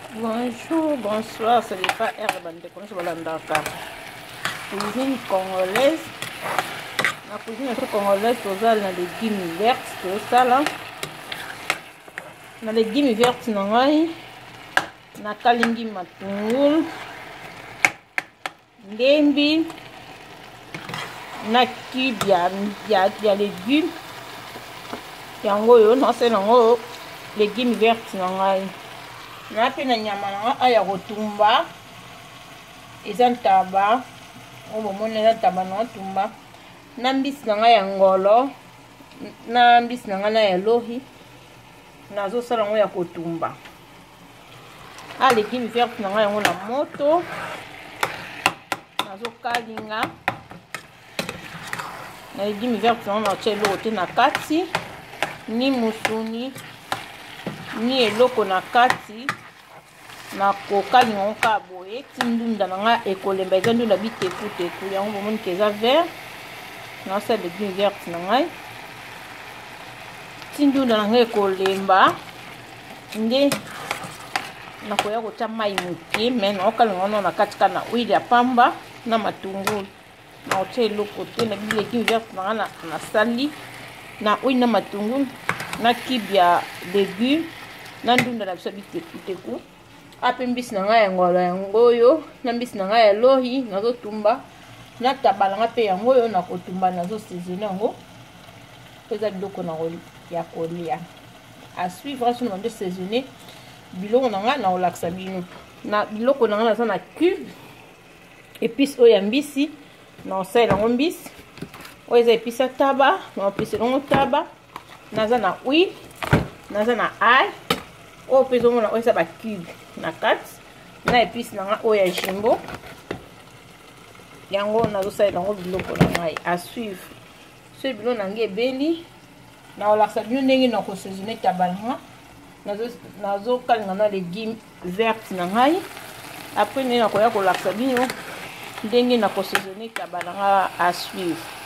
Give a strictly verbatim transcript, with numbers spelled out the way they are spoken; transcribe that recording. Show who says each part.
Speaker 1: Bonjour, bonsoir, c'est les pas herbes de Consolandaka. Cuisine congolaise. La cuisine congolaise, tu as les légumes verts, tout ça là. Les légumes verts, non, na kalingi matungulu, ndembi, na cube ya ya ya légumes. Yango yo, non c'est non légumes verts, non. Na pe na nyama na aya kotumba eza ntaba obo mona eza ntaba na tumba na mbisi na ya ngolo na mbisi na na ya lohi nazo sala ngo ya kotumba a légumes verts na yango na moto nazo kalinga na légumes verts na chelo te na kati ni musuni ni eloko na kati na kokali ngo ka boye tindunda nga ekolemba eza ndunda biteku teku yango bomoni keza vert na sa légumes verts na ngai tindunda nga ekolemba nde na koya kota mai muke mais na okali ngo na kati kana huile ya pamba na matungulu na oche eloko te na légumes verts na na na sali na huile na matungulu na kibia légumes na ndunda na biso biteku teku ape mbisi na ngai ya ngolo yango yo na mbisi na ngai ya lohi nazo tumba na tabala nga pe yango yo na kotumba nazo saisonner yango peza biloko na ya kolia a suivre sur de saisonner biloko na nga na olaksa bino na biloko na nga na na cube épice oyo ya mbisi na osala yango mbisi oyo eza épice taba na épice longo taba naza na huile naza na ail o peso mona oyo ba cube na kati na épice na nga oyo ya jimbo yango nazo sala yango biloko na ngai à suivre so biloko na ngai ebeli na olaksa bino ndenge na ko saisonner tabalanga nazo nazo kalinga na légumes verts na ngai après ndenge na koya kolaksa bino ndenge na ko saisonner tabalanga à suivre.